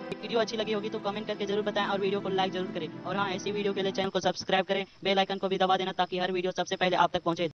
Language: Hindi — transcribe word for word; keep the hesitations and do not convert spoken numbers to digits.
वीडियो अच्छी लगी होगी तो कमेंट करके जरूर बताएं और वीडियो को लाइक जरूर करें। और हाँ, ऐसी वीडियो के लिए चैनल को सब्सक्राइब करें, बेल आइकन को भी दबा देना ताकि हर वीडियो सबसे पहले आप तक पहुंचे।